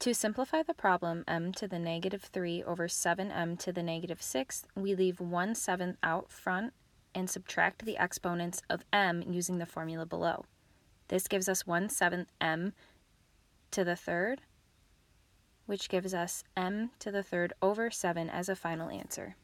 To simplify the problem m to the negative 3 over 7m to the negative 6th, we leave 1/7 out front and subtract the exponents of m using the formula below. This gives us 1/7 m to the third, which gives us m to the third over 7 as a final answer.